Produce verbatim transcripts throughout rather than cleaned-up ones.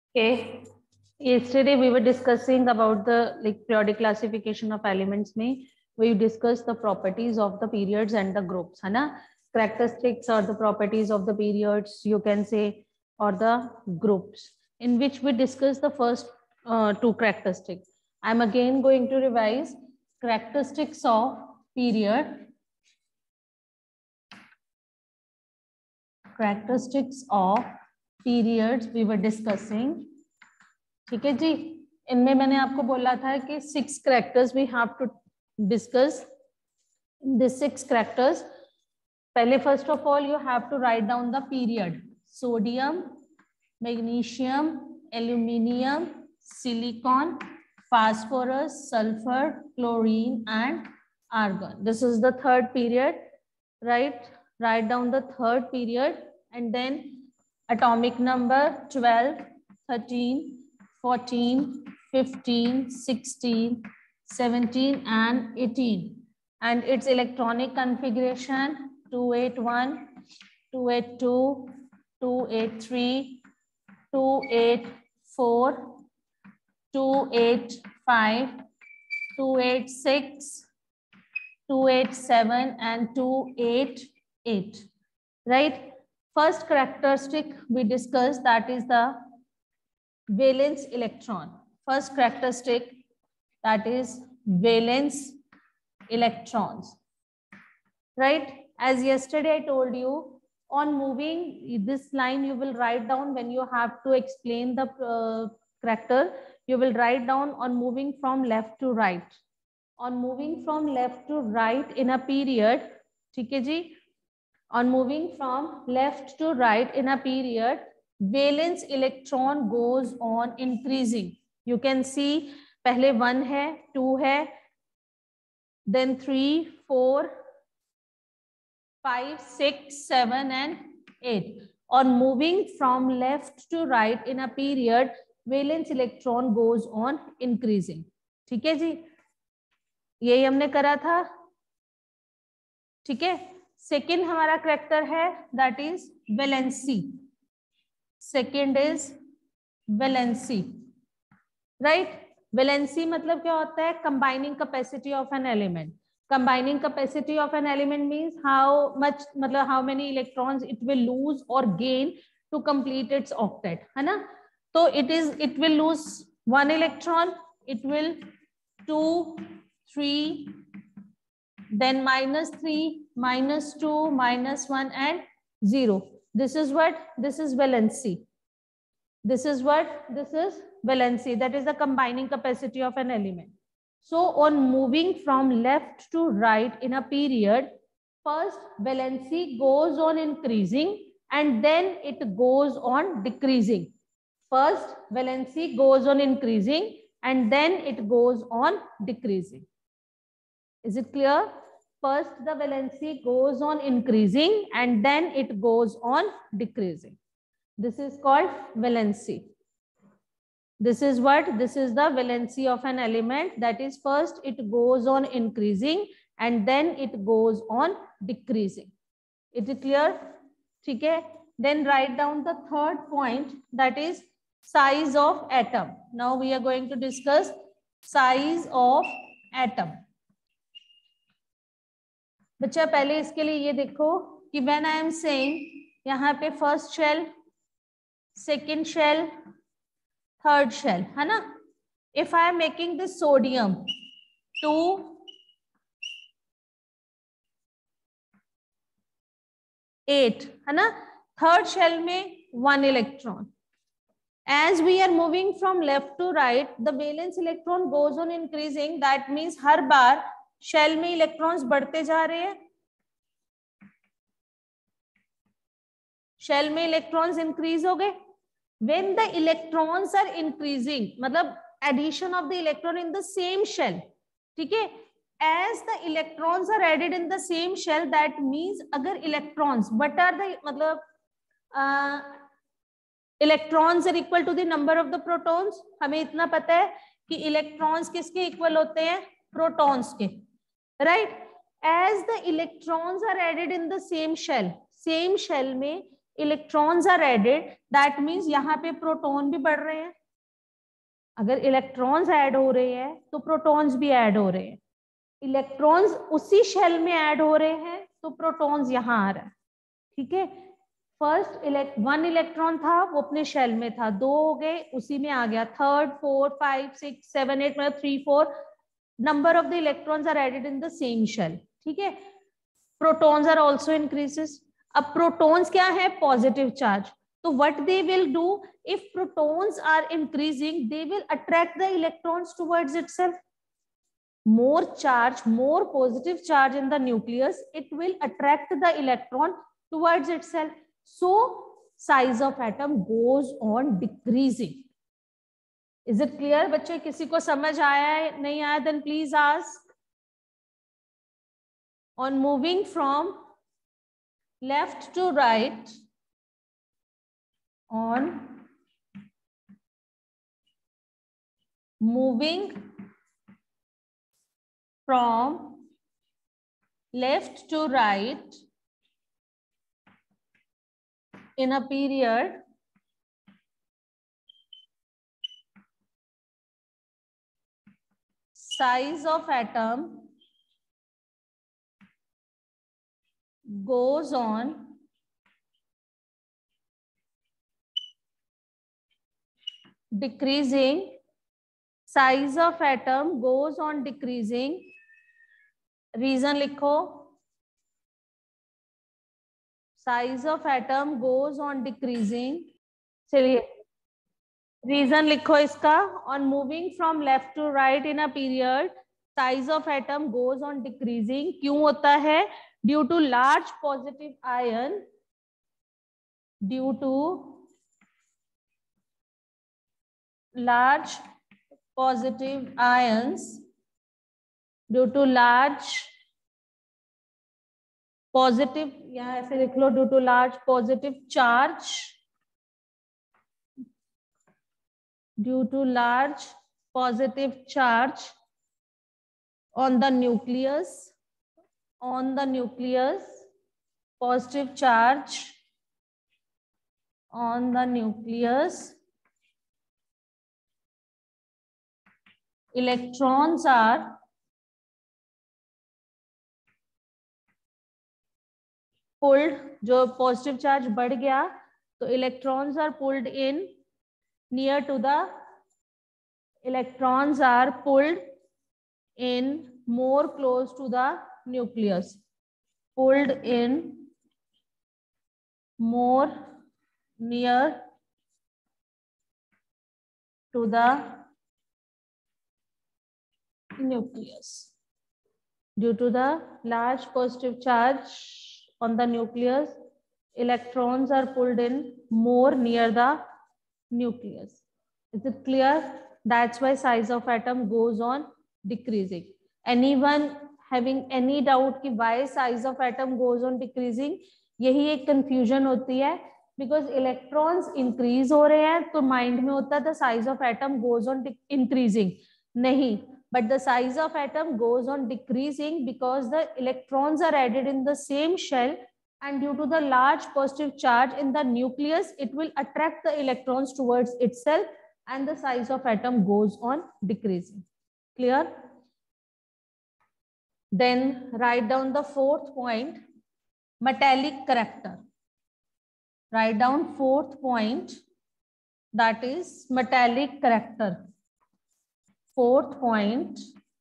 Okay. Yesterday we were discussing about the like periodic classification of elements. Mein we discussed the properties of the periods and the groups, है ना? Characteristics or the properties of the periods, you can say, or the groups, in which we discussed the first uh, two characteristics. I'm again going to revise characteristics of period, characteristics of periods we were discussing. ठीक है जी, इनमें मैंने आपको बोला था कि six characters we have to discuss this six characters. पहले first of all you have to write down the period. Sodium, magnesium, aluminium, silicon, phosphorus, sulfur, chlorine and argon. This is the third period, right? Write down the third period and then atomic number twelve, thirteen, fourteen, fifteen, sixteen, seventeen and eighteen, and its electronic configuration two eighty-one, two eighty-two, two eighty-three, two eighty-four, two eighty-five, two eighty-six, two eighty-seven and two eighty-eight, right? First characteristic we discussed, that is the valence electron. First characteristic, that is valence electrons, right? As yesterday I told you, on moving this line you will write down when you have to explain the uh, character. You will write down on moving from left to right. On moving from left to right in a period, ठीक है जी? On moving from left to right in a period, valence electron goes on increasing. You can see पहले one है, two है, then three, four, five, six, seven and eight. On moving from left to right in a period, valence electron goes on increasing. ठीक है जी, यही हमने करा था. ठीक है. सेकेंड हमारा करैक्टर है, that is valency. Second is valency, right? Valency मतलब क्या होता है? Combining capacity of an element. Combining capacity of an element means how much, मतलब how many electrons it will lose और gain to complete its octet, है ना? तो it is it will lose one electron, it will two, three, then minus three, minus two, minus one and zero. This is what? This is valency. This is what? This is valency. That is the combining capacity of an element. So on moving from left to right in a period, first valency goes on increasing and then it goes on decreasing. First valency goes on increasing and then it goes on decreasing. Is it clear? First the valency goes on increasing and then it goes on decreasing. This is called valency. This is what? This is the valency of an element. That is, first it goes on increasing and then it goes on decreasing. Is it clear? ठीक है. Then write down the third point, that is size of atom. Now we are going to discuss size of atom. बच्चा पहले इसके लिए ये देखो कि when I am saying यहाँ पे first shell, second shell, third shell, है ना? If I am making this sodium two eight, है ना? थर्ड शेल में one electron. As we are moving from left to right, the valence electron goes on increasing. That means हर बार shell में electrons बढ़ते जा रहे हैं. शेल में इलेक्ट्रॉन्स इंक्रीज हो गए. When the electrons are increasing, मतलब addition of the electron in the same shell. ठीक है. As the electrons are added in the same shell, that means अगर इलेक्ट्रॉन्स, व्हाट आर द, मतलब electrons are equal to the number of the protons. हमें इतना पता है कि electrons किसके इक्वल होते हैं? प्रोटॉन्स के, right? As the electrons are added in the same shell, same shell में electrons are added, that means यहाँ पे प्रोटॉन भी बढ़ रहे हैं. अगर इलेक्ट्रॉन्स ऐड हो रहे हैं तो प्रोटॉन्स भी ऐड हो रहे हैं. इलेक्ट्रॉन्स उसी शेल में ऐड हो रहे हैं तो प्रोटॉन्स यहाँ आ रहा है. ठीक है, फर्स्ट इलेक्ट वन इलेक्ट्रॉन था वो अपने शेल में था, दो हो गए उसी में आ गया, third four five six seven eight मतलब three four number of the electrons are added in the same shell. ठीक है, प्रोटॉन्स आर आल्सो इंक्रीजेस. अब प्रोटॉन्स क्या है? Positive charge. तो what they will do, if protons are increasing they will attract the electrons towards itself. more charge, more positive charge in the nucleus, it will attract the electron towards itself. So size of atom goes on decreasing. Is it clear बच्चे? किसी को समझ आया है? नहीं आया? Then please ask. On moving from left to right, on moving from left to right in a period size of atom goes on decreasing. Size of atom goes on decreasing. Reason लिखो. Size of atom goes on decreasing. चलिए reason लिखो इसका. On moving from left to right in a period size of atom goes on decreasing. क्यों होता है? Due to large positive ion, due to large positive ions, due to large positive, यहां ऐसे लिख लो, due to large positive charge, due to large positive charge on the nucleus, on the nucleus, positive charge on the nucleus, electrons are pulled. जो positive charge बढ़ गया तो electrons are pulled in near to the, electrons are pulled in more close to the nucleus, pulled in more near to the nucleus. Due to the large positive charge on the nucleus, electrons are pulled in more near the nucleus. Is it clear? That's why size of atom goes on decreasing. Anyone having any doubt कि why size of atom goes on decreasing? यही एक confusion होती है, because electrons increase हो रहे हैं तो mind में होता है the size of atom goes on increasing. नहीं, but the size of atom goes on decreasing because the electrons are added in the same shell, and due to the large positive charge in the nucleus it will attract the electrons towards itself and the size of atom goes on decreasing. Clear? Then write down the fourth point, metallic character. Write down fourth point, that is metallic character. Fourth point,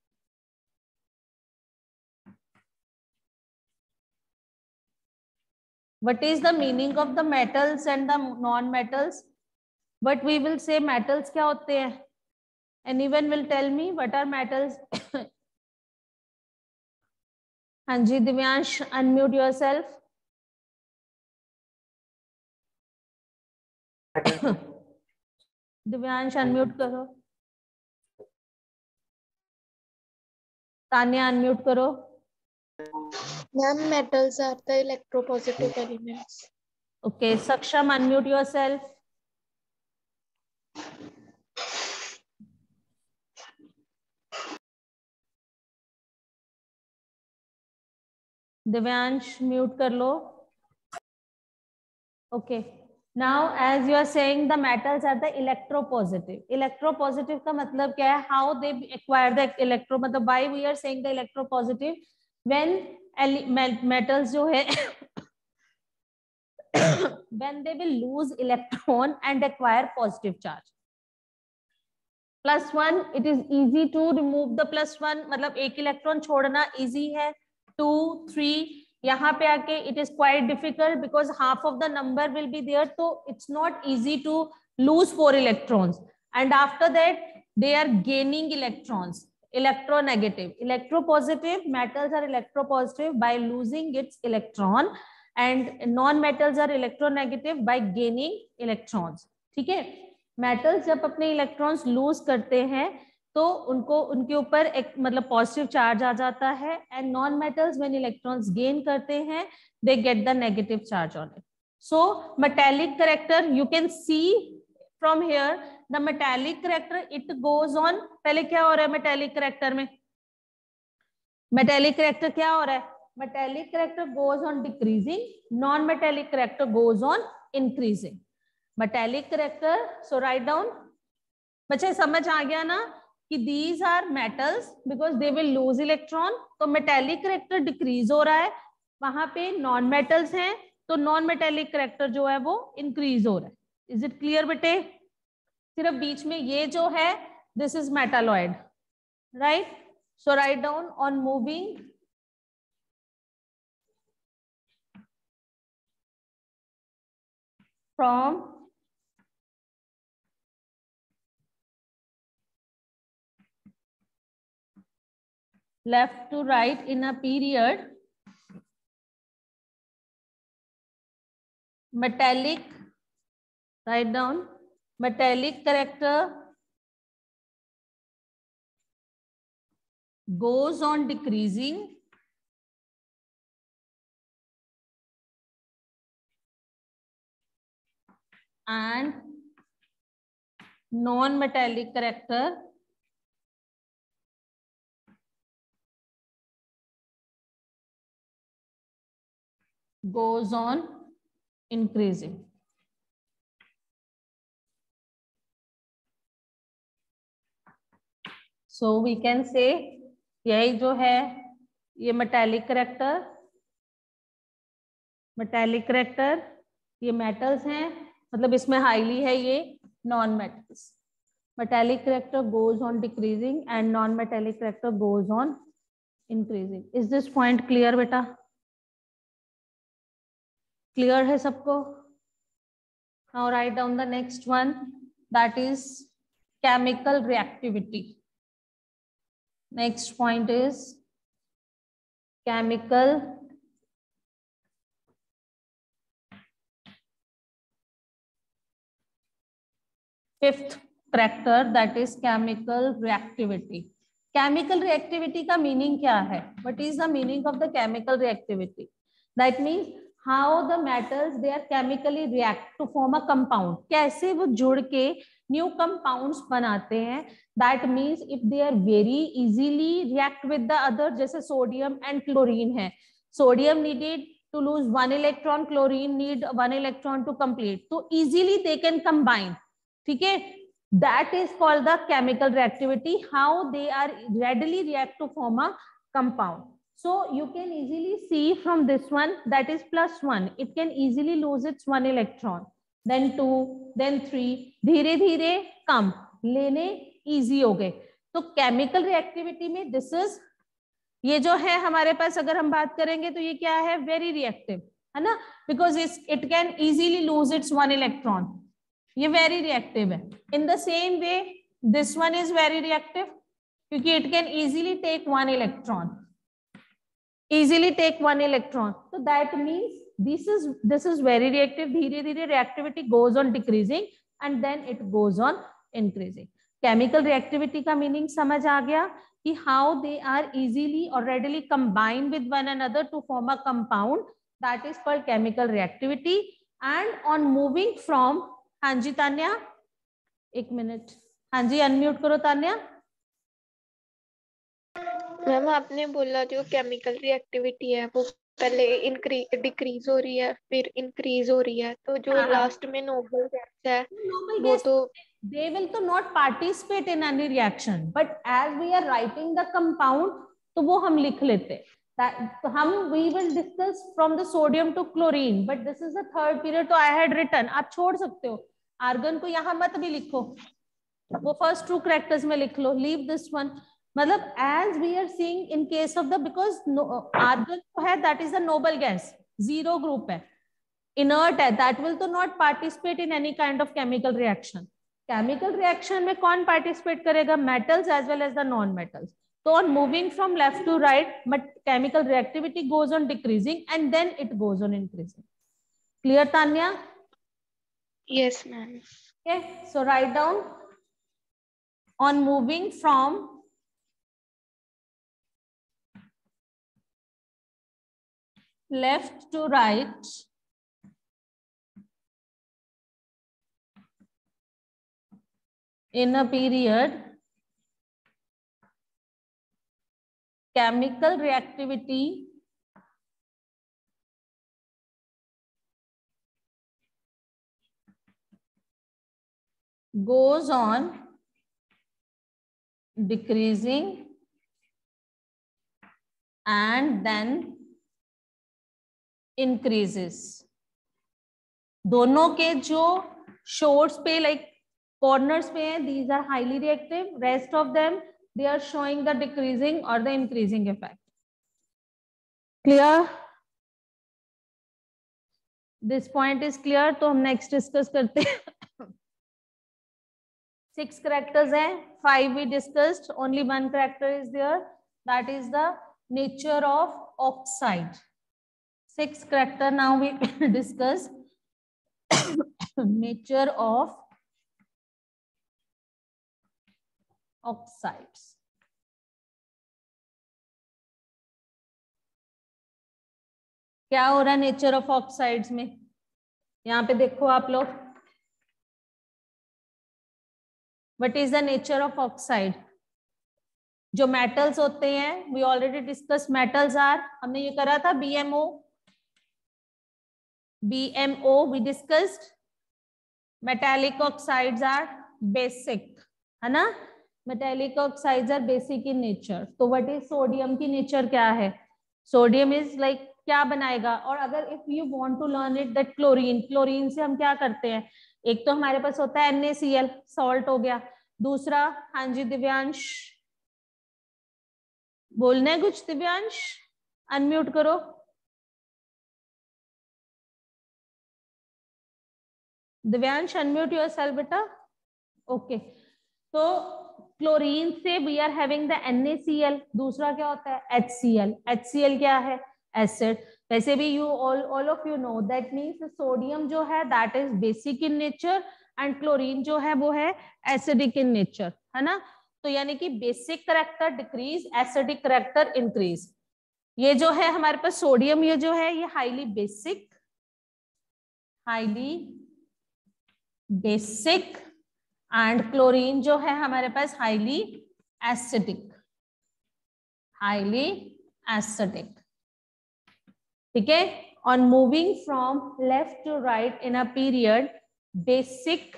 what is the meaning of the metals and the non-metals? But we will say metals क्या होते हैं? Anyone will tell me what are metals? हाँ जी Divyansh, unmute yourself. Divyansh unmute करो. Tanya unmute करो. Ma'am metals are the electropositive elements. Okay, Saksham unmute yourself. Divyansh mute कर लो. Okay. Now, as you are saying, the metals are the electropositive. Electropositive का मतलब क्या है? How they acquire the electro, मतलब why we are saying the electropositive? When metals जो है when they will lose electron and acquire positive charge. Plus one, it is easy to remove the plus one, मतलब एक electron छोड़ना easy है. Two, three, यहाँ पे आके it is quite difficult because half of the number will be there, so it's not easy to lose four electrons. And after that, they are gaining electrons. Electronegative, electropositive metals are electropositive by losing its electron, and non-metals are electronegative by gaining electrons. ठीक है? Metals जब अपने electrons loose करते हैं तो उनको उनके ऊपर एक मतलब पॉजिटिव चार्ज आ जाता है, and non metals when electrons gain करते हैं they get the negative charge on it. So metallic character you can see from here, the metallic character it goes on. पहले क्या हो रहा है मेटालिक कैरेक्टर में? मेटालिक कैरेक्टर क्या हो रहा है? Metallic character goes on decreasing, non metallic character goes on increasing. Metallic character, so write down. बच्चे समझ आ गया ना कि these are metals because they will lose electron. तो मेटालिक कैरेक्टर डिक्रीज हो रहा है, वहां पे नॉन मेटल्स हैं तो नॉन मेटालिक कैरेक्टर जो है वो इंक्रीज हो रहा है. इज इट क्लियर बेटे? सिर्फ बीच में ये जो है this is metalloid, right? So write down on moving from left to right in a period, metallic, write down, metallic character goes on decreasing and non-metallic character goes on increasing. So we can say यही जो है ये metallic character, metallic character ये metals हैं, मतलब इसमें highly है ये non metals. Metallic character goes on decreasing and non metallic character goes on increasing. Is this point clear बेटा? क्लियर है सबको? Now write down the next one, that is chemical reactivity. Next point is chemical fifth character, that is chemical reactivity. Chemical reactivity का meaning क्या है? What is the meaning of the chemical reactivity? That means how the metals they are chemically react to form a compound. कैसे वो जुड़ के new compounds बनाते हैं. That means if they are very easily react with the other, जैसे sodium and chlorine है. Sodium needed to lose one electron, chlorine need one electron to complete. So easily they can combine. ठीक है? That is called the chemical reactivity. How they are readily react to form a compound. So you can easily see from this one, that is plus one. It can easily lose its one electron, then two, then three. धीरे धीरे कम लेने easy हो गए. तो chemical reactivity में this is, ये जो है हमारे पास अगर हम बात करेंगे तो ये क्या है? Very reactive है ना, because it can easily lose its one electron. ये very reactive है. In the same way this one is very reactive क्योंकि it can easily take one electron. easily take one electron. So that means this is this is very reactive. धीरे धीरे reactivity goes on decreasing and then it goes on increasing. Chemical reactivity का meaning समझ आ गया कि how they are easily or readily combined with one another to form a compound. That is called chemical reactivity. And on moving from, हाँ जी तान्या, एक minute, हाँ जी unmute करो Tanya. Ma'am आपने बोला जो केमिकल रिएक्टिविटी है वो पहले इंक्रीज डिक्रीज हो रही है फिर इंक्रीज हो रही है, तो जो हाँ, लास्ट में नोबल गैस है noble वो gas, तो they will to not participate in any reaction, but as we are writing the compound तो वो हम लिख लेते that हम we will discuss from the sodium to chlorine, but this is the third period, तो I had written, आप छोड़ सकते हो आर्गन को, यहाँ मत भी लिखो, वो फर्स्ट टू कैरेक्टर्स में लिख लो, लीव दिस वन, मतलब as we are seeing in case of the, because argon जो है that is the noble gas, zero group है, इनर्ट है, दैट विल तो not participate in any kind of chemical reaction. Chemical reaction में कौन participate करेगा? Metals as well as the non metals. So on moving from left to right, but chemical reactivity goes on decreasing and then it goes on increasing. Clear, Tanya? yes ma'am. Okay, so write down on moving from left to right, in a period, chemical reactivity goes on decreasing and then increases. दोनों के जो shores पे like corners पे हैं, these are highly reactive, rest of them they are showing the decreasing or the increasing effect. Clear? This point is clear. तो हम next discuss करते हैं. Six characters हैं, five we discussed, only one character is there, that is the nature of oxide. Six character now we discuss. Nature of oxides. क्या हो रहा है nature of oxides में? यहाँ पे देखो आप लोग, what is the nature of oxide? जो मेटल्स होते हैं, we already discuss metals are, हमने ये करा था BMO, BMO we discussed. Metallic oxides are basic, है ना? Metallic oxides are basic in nature. तो व्हाट इज सोडियम की नेचर क्या है? सोडियम इज लाइक क्या बनाएगा? और अगर if you want to learn it that chlorine, chlorine से हम क्या करते हैं? एक तो हमारे पास होता है NaCl, सॉल्ट हो गया. दूसरा, हाँ जी दिव्यांश, बोलना है कुछ? दिव्यांश अनम्यूट करो. दिव्यांश अनम्यूट योरसेल्फ बेटा. ओके, तो क्लोरीन से we are having the NaCl. दूसरा क्या होता है? HCl. HCl क्या है? एसिड. वैसे भी you all all of you know that means sodium जो है that is basic in nature and chlorine जो है वो है एसिडिक इन नेचर, है ना? तो यानी कि basic character decrease, acidic character increase. ये जो है हमारे पास सोडियम, ये जो है ये highly basic, highly basic, and chlorine जो है हमारे पास हाईली एसिडिक, हाईली एसिडिक. ठीक है? On moving from left to right in a period, basic,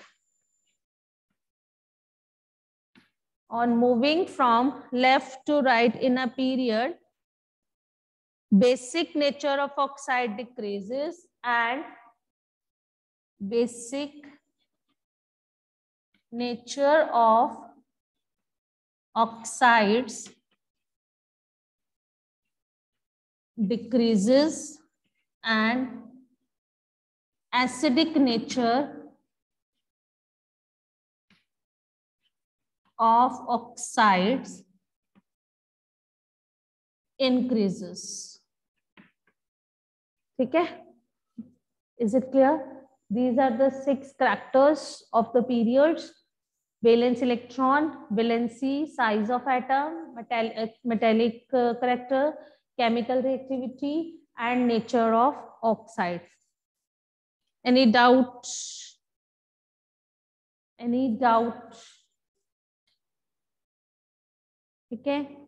on moving from left to right in a period, basic nature of oxide decreases and basic nature of oxides decreases and acidic nature of oxides increases. ठीक है? Is it clear? These are the six characters of the periods: valence electron, valency, size of atom, metallic, metallic uh, character, chemical reactivity, and nature of oxide. Any doubt? Any doubt? ठीक है?